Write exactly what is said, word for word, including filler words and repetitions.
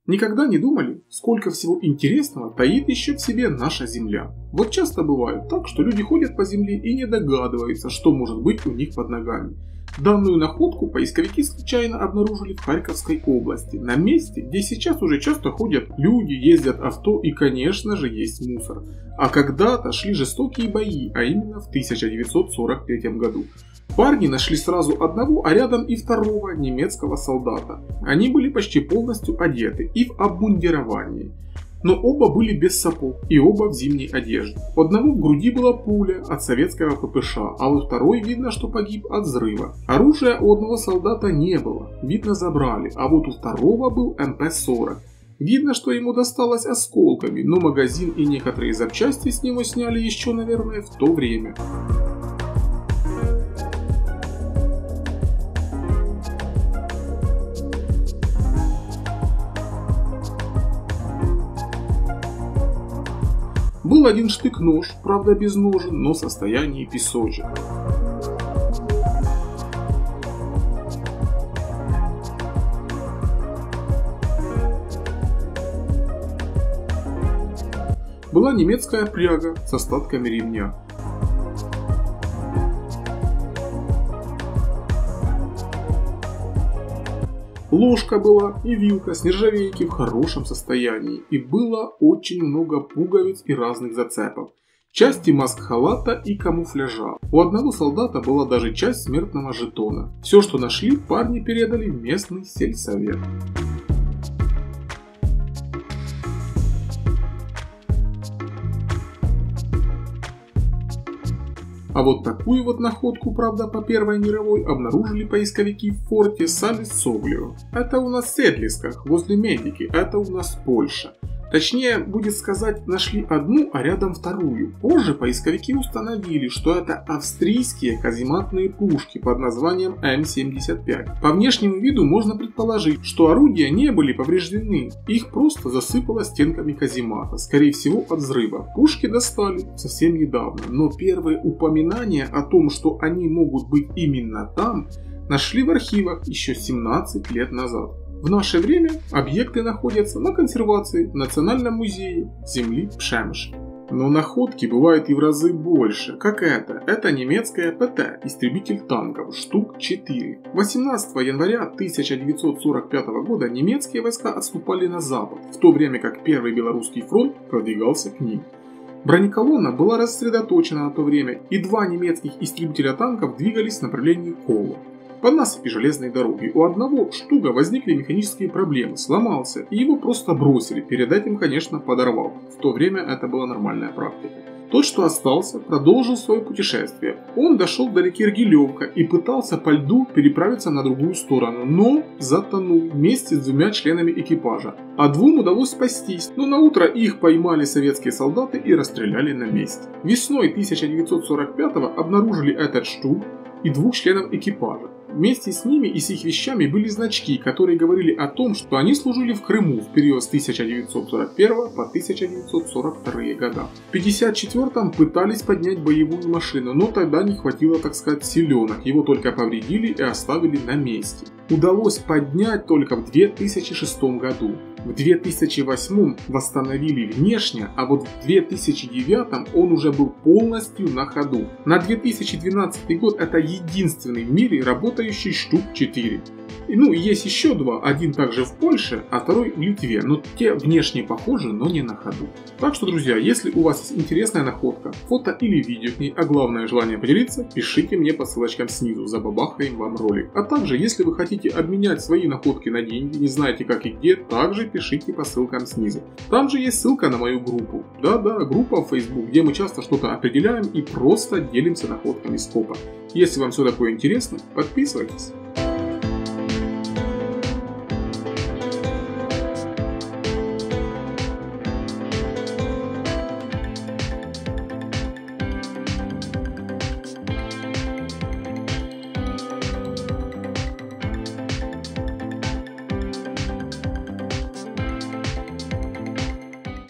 Никогда не думали, сколько всего интересного таит еще в себе наша Земля? Вот часто бывает так, что люди ходят по Земле и не догадываются, что может быть у них под ногами. Данную находку поисковики случайно обнаружили в Харьковской области, на месте, где сейчас уже часто ходят люди, ездят авто и, конечно же, есть мусор. А когда-то шли жестокие бои, а именно в тысяча девятьсот сорок третьем году. Парни нашли сразу одного, а рядом и второго немецкого солдата. Они были почти полностью одеты и в обмундировании. Но оба были без сапог и оба в зимней одежде. У одного в груди была пуля от советского ППШ, а у второй видно, что погиб от взрыва. Оружия у одного солдата не было, видно забрали, а вот у второго был эм пэ сорок. Видно, что ему досталось осколками, но магазин и некоторые запчасти с него сняли еще, наверное, в то время. Был один штык-нож, правда без ножен, но в состоянии песочек. Была немецкая пряга с остатками ремня. Ложка была и вилка с нержавейки в хорошем состоянии, и было очень много пуговиц и разных зацепов, части маск-халата и камуфляжа. У одного солдата была даже часть смертного жетона. Все, что нашли, парни передали в местный сельсовет. А вот такую вот находку, правда, по Первой мировой обнаружили поисковики в форте Сале-Соглио. Это у нас в Седлисках, возле Медики, это у нас Польша. Точнее, будет сказать, нашли одну, а рядом вторую. Позже поисковики установили, что это австрийские казематные пушки под названием эм семьдесят пять. По внешнему виду можно предположить, что орудия не были повреждены, их просто засыпало стенками каземата, скорее всего от взрыва. Пушки достали совсем недавно, но первые упоминания о том, что они могут быть именно там, нашли в архивах еще семнадцать лет назад. В наше время объекты находятся на консервации в Национальном музее земли Пшемыш. Но находки бывают и в разы больше, как это. Это немецкая пэ тэ, истребитель танков, штук четыре. восемнадцатого января тысяча девятьсот сорок пятого года немецкие войска отступали на запад, в то время как Первый Белорусский фронт продвигался к ним. Бронеколонна была рассредоточена на то время, и два немецких истребителя танков двигались в направлении Кола. По насыпи железной дороги у одного штуга возникли механические проблемы, сломался, и его просто бросили, перед этим, конечно, подорвав. В то время это была нормальная практика. Тот, что остался, продолжил свое путешествие. Он дошел до реки Ргилевка и пытался по льду переправиться на другую сторону, но затонул вместе с двумя членами экипажа. А двум удалось спастись, но на утро их поймали советские солдаты и расстреляли на месте. Весной тысяча девятьсот сорок пятого обнаружили этот штук и двух членов экипажа. Вместе с ними и с их вещами были значки, которые говорили о том, что они служили в Крыму в период с тысяча девятьсот сорок первого по тысяча девятьсот сорок вторые года. В пятьдесят четвёртом пытались поднять боевую машину, но тогда не хватило, так сказать, силенок, его только повредили и оставили на месте. Удалось поднять только в две тысячи шестом году. В две тысячи восьмом восстановили внешне, а вот в две тысячи девятом он уже был полностью на ходу. На две тысячи двенадцатый год это единственный в мире работающий штук четыре. И, ну, есть еще два, один также в Польше, а второй в Литве, но те внешне похожи, но не на ходу. Так что, друзья, если у вас есть интересная находка, фото или видео к ней, а главное желание поделиться, пишите мне по ссылочкам снизу, забабахаем вам ролик. А также, если вы хотите обменять свои находки на деньги, не знаете как и где, также пишите по ссылкам снизу. Там же есть ссылка на мою группу. Да-да, группа в Facebook, где мы часто что-то определяем и просто делимся находками с копа. Если вам все такое интересно, подписывайтесь.